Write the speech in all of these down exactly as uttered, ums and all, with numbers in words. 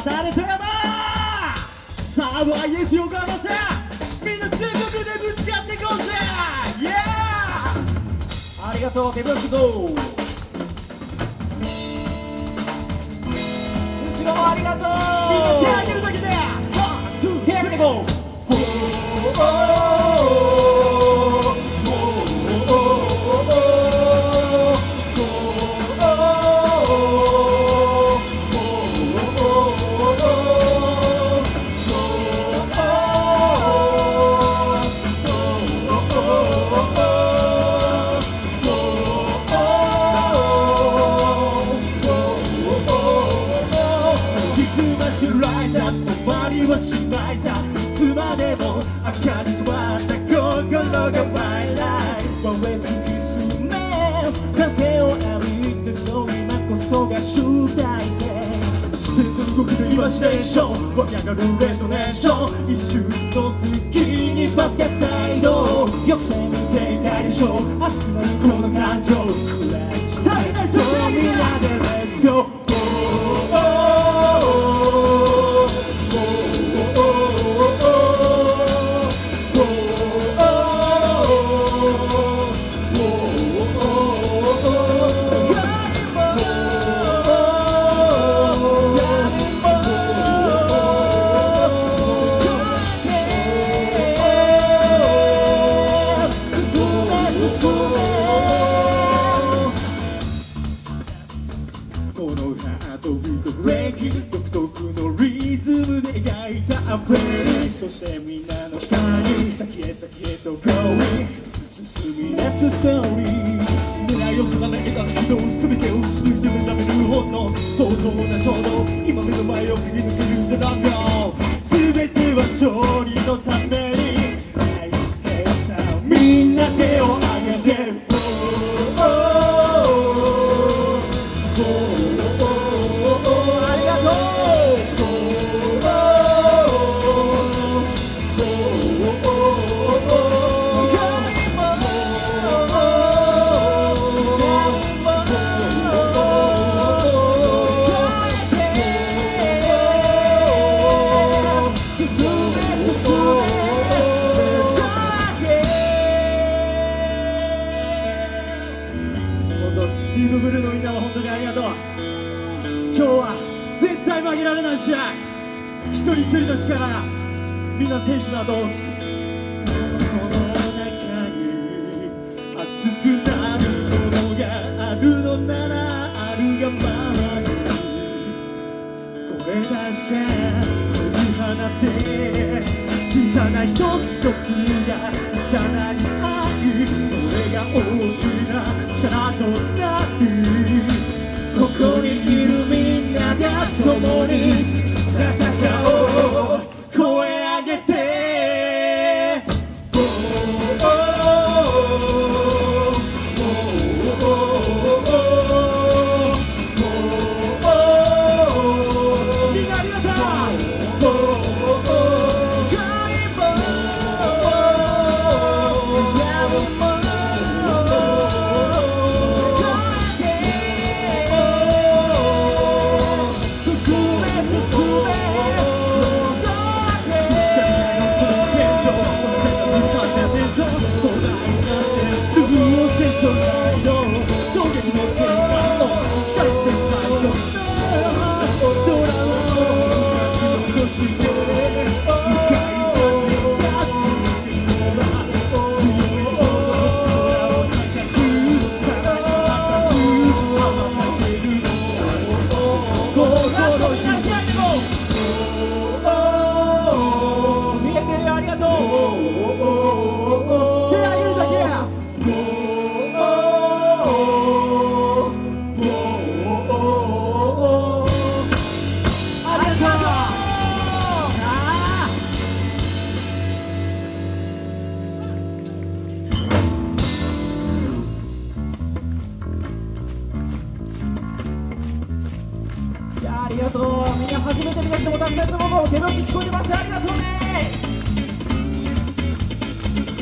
ターレ富山、さあ ワイエス 横浜戦、みんな全力でぶつかっていこうぜ、イエー。ありがとう、手拍子ゴー。後ろもありがとう。みんな手上げるだけで、ワン、ツー、手上げていこう。イマジネーション湧き上がるレトネーション、一瞬の隙にパスがつないどよくせ見ていたでしょう、熱くなるこの感情、クライスタイルそうみんなでレッツゴー。そしてみんなの下に先へ先へと Going 進み出すストーリー、狙いを定め描くけど全てを打ち抜いて目覚める本能、相当な衝動、今目の前を切り抜けるゼロンゴー、全ては勝利のためにナイスペース、みんな手を挙げてありがとう。リープブルーのみんなは本当にありがとう。今日は絶対負けられない試合、一人一人の力がみんな選手などこの中に熱くなるものがあるのならあるがままに声出して飛び放って小さな一つ一つが重なり合い、それが大きな力となる、ここにいるみんなが共に戦おう、声上げてありがとう。みんな初めて見た人もたくさんのもの手拍子聞こえてます。ありがとうね。よし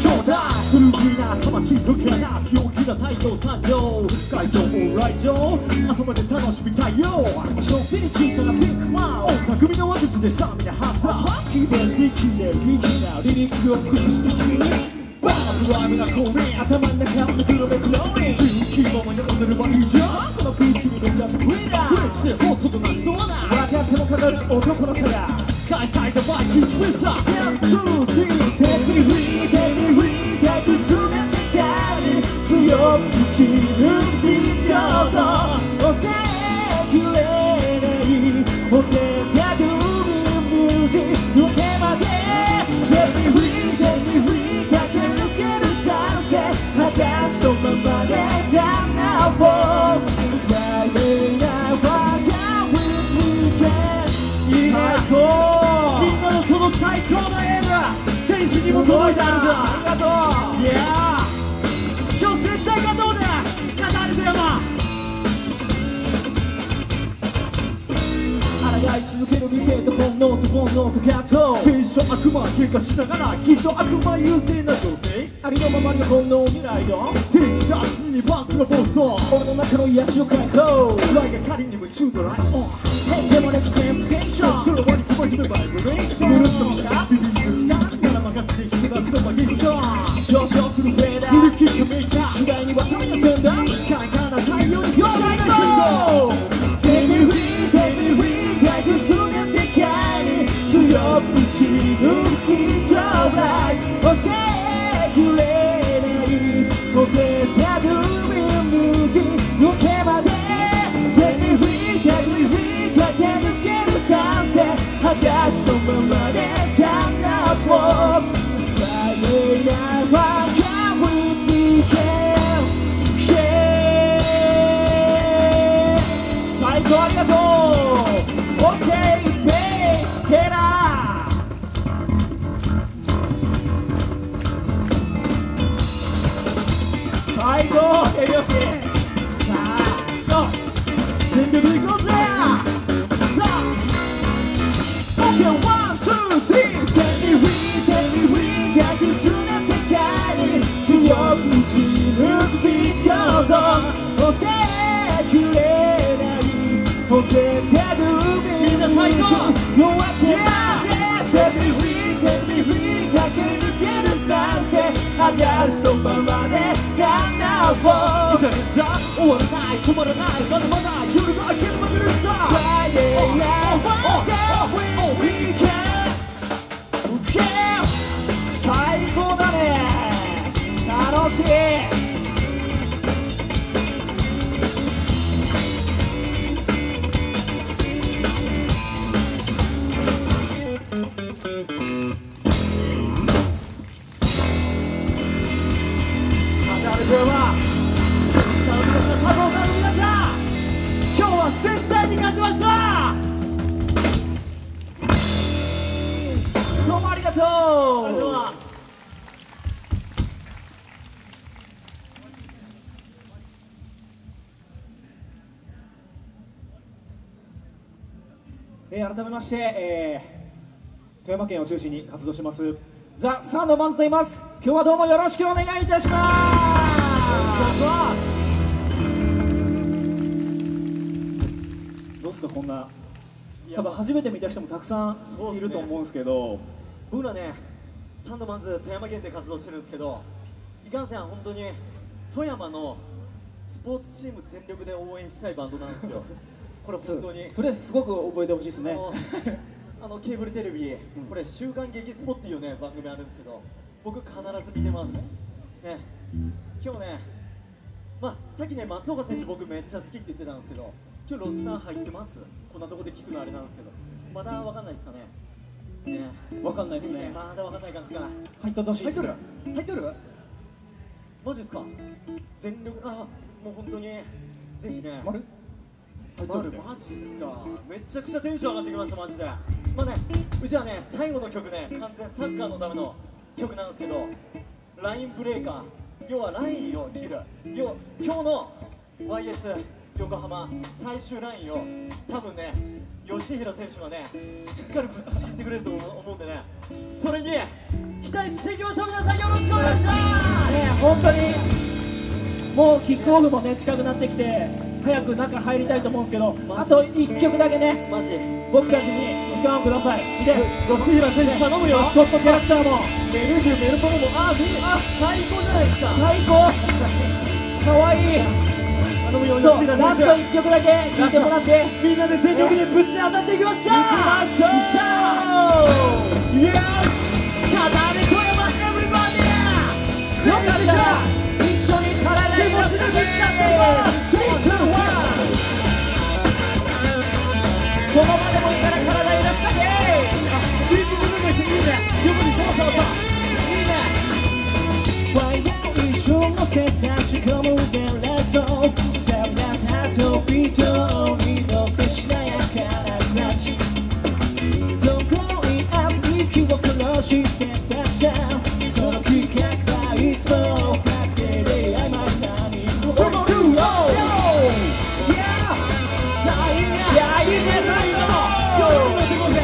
ショータイム古着な魂とけな強気な太陽誕生会場往来場朝まで楽しみたいよちょっぴり小さなピンクマウス匠の話術でスタミナハンター気分力でリキなリリックを駆使して君バーブライムな公園頭の中のグロメクローン自由気ままに踊ればいいじゃんこのビーチに乗ったフリーダーフレッシュホットとなりそうな分かっても語る男の皿開催のバイキンスペシャルワン、ツー、スリーセミフリーセミフリー退屈な世界に強く打ち抜くビーチ構造抑えきれないホテルタグミュージックの手までセミフリーセミフリー駆け抜けるサンセット裸足のままでダンナーを来年なわがウィーケン最高みんなのその最高のエール選手にも届いたんだありがとういやー今日絶対勝とうねカターレ富山抗い続ける理性と本能と煩悩と葛藤天使と悪魔喧嘩しながらきっと悪魔優勢な女性ありのままの本能を未来の天使とついにバンクの暴走俺の中の癒しを解放フライが仮に夢中のライオンヘデモネクテンプケーションその場に小真面目バイブレーションブルッときたビビリときたなら任せて人がクソバゲーション上昇するフェーダーフルキックメーカー次第にはちゃめな宣伝カンカンな太陽によっしゃ行こうセミフリーセミフリー退屈な世界に強く打ち抜く人来抑えきれないホテルタグミュージックの手までセミフリーセミフリー駆け抜けるサンセット裸足のままでダンナーを来年なわがウィーケン最高ありがとうオッケーベーステラー最高手拍子さあ全力でいこうぜさあオッケーワン、ツー、スリーセミフリーセミフリー退屈な世界に強く打ち抜くビーチ構造抑えきれないホテルタグみんな最高夜明けまでセミフリーセミフリー駆け抜けるサンセット裸足のままでダンナーを終わらない止まらないまだまだ夜が明けるまでるさ Friday night weekend 最高だね楽しいではサウンドのサポーターの皆さん今日は絶対に勝ちましたどうもありがとうありがとうございますえー、改めまして、えー、富山県を中心に活動しますザ・サンドマンズと言います。今日はどうもよろしくお願いいたしますどうですかこんな多分初めて見た人もたくさんいると思うんですけど、僕らねサンドマンズ富山県で活動してるんですけどいかんせん本当に富山のスポーツチーム全力で応援したいバンドなんですよこれ本当に そ, それすごく覚えてほしいですねあのケーブルテレビ、うん、これ「週刊激スポ」っていうね番組あるんですけど僕必ず見てますね。今日ねまあさっきね松岡選手僕めっちゃ好きって言ってたんですけど今日ロスター入ってますこんなとこで聞くのあれなんですけどまだわかんないですかねねわかんないですねまだわかんない感じかな入っとってほしいです。入っとる入っとるマジですか全力あもう本当にぜひね丸入っとるマジですかめちゃくちゃテンション上がってきましたマジで。まあねうちはね最後の曲ね完全サッカーのための曲なんですけどラインブレーカー要はラインを切る要今日の ワイエス横浜最終ラインを多分ね吉弘選手がねしっかりぶっちぎってくれると思うんでね、それに期待していきましょう。皆さんよろしくお願いしますね。本当にもうキックオフもね近くなってきて早く中入りたいと思うんですけど、あといっきょくだけねマジ僕たちに時間をください。で吉弘選手頼むよ。 マスコットキャラクターもメルギューメルモモもあみあ最高じゃないですか。 最高かわいい。 頼むよそう吉弘ラスト選手。 いっきょくだけ聴いてもらってみんなで全力でぶち当たっていきましょう。 行きましょう。 イエーイカターレ富山エブリバディよかったら一緒に体に出してみて。その場でもいいから体に出すだけ。 リープブルーの人いいね。横にそうそうそういいね。 ワイヤー一瞬のせ差し込むデレソーサビ出すハートビートに乗ってしなやかなクラッチどこにある息を殺し捨てたさその企画はいつも確定で曖昧なにそのルールいやいいね最後の夜のとこで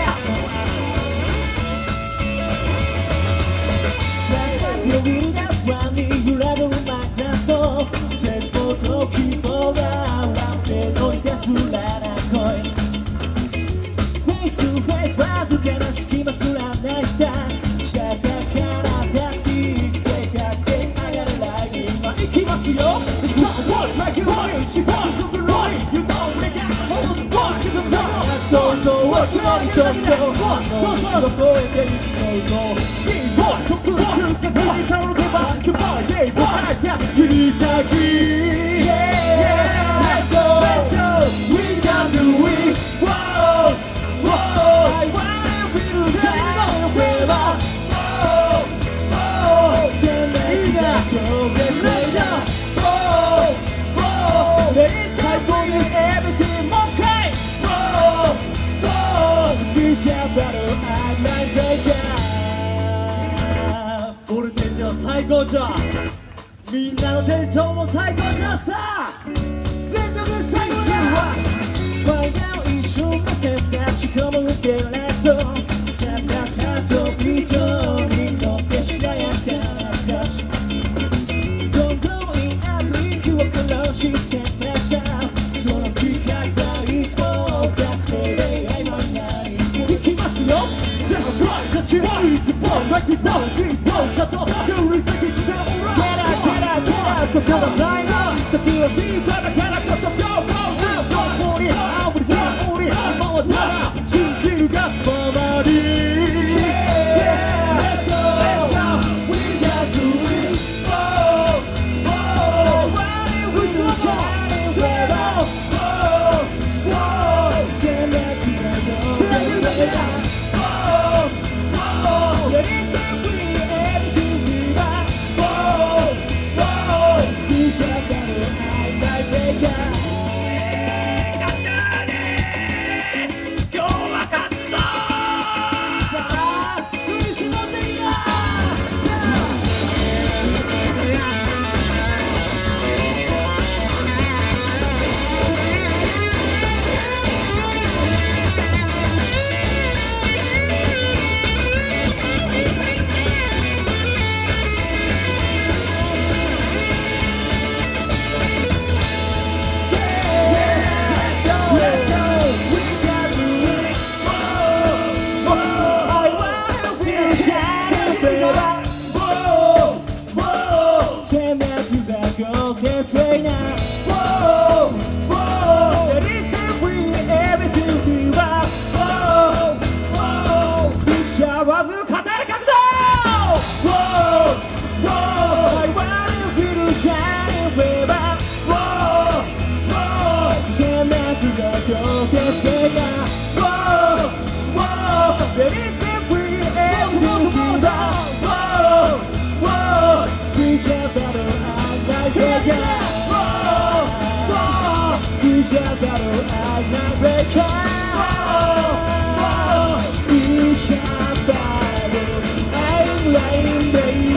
広げるダンスワンに揺らぐマグナソ絶望と希望がラップのいたずらな声フェイスフェイスわずかな隙間すらないさしたたかなタクティック正確で上がるラインは行きますよ想像を募り想像どこへで行く想像指先 Let's go We can do it Whoa Whoa I wanna feel shine forever Whoa Whoa 鮮烈なprogress later Whoa Whoa 最高に エムシー もう一回 Whoa Whoa スペシャルバトル I'm like Baker 俺店長最高じゃん。みんなの店長も最高じゃんさ。全力最高じゃん。 ワイヤー一瞬のせ差し込むテレソサビ出すハートビートに乗ってしなやかなタッチどこにある息を殺し捨てたさその企画はいつも確定で曖昧なに行きますよシャツライトチューイッツボールラッキーボールキーボールシャトルキュリフィキッションそこはないな先はシーパーだからこそ Go Go Go Go にあぶりだおり今はただ信じるがままに Let's go Let's go We got to win Oh Oh Running with the shining forever Oh Oh 鮮烈なドラマだOh Oh Let it be everything we got Oh Shut down, I'm like Baker.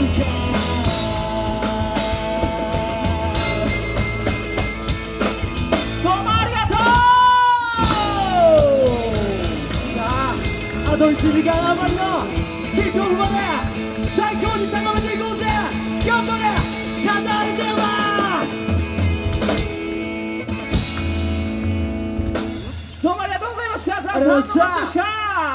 「 といちじかん余りのキックオフまで最高に高めていこうぜ。頑張れカターレ富山。どうもありがとうございました。ザ・サンドマンズでした。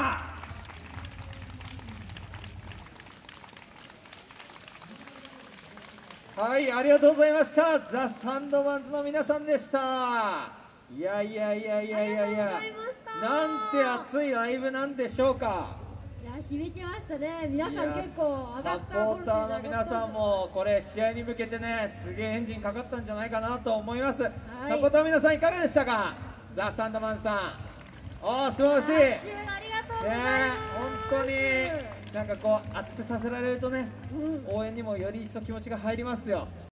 はい、ありがとうございました。ザ・サンドマンズの皆さんでした。いやいやいやいやいやいや、なんて熱いライブなんでしょうか。 いや、響きましたね。皆さん結構上がった。 サポーターの皆さんもこれ試合に向けてね、すげえエンジンかかったんじゃないかなと思います。はい、サポーターの皆さんいかがでしたか。ザ・サンドマンさん、おー素晴らしい。 ありがとうございます。 ね、本当になんかこう熱くさせられるとね、 うん、 応援にもより一層気持ちが入りますよ。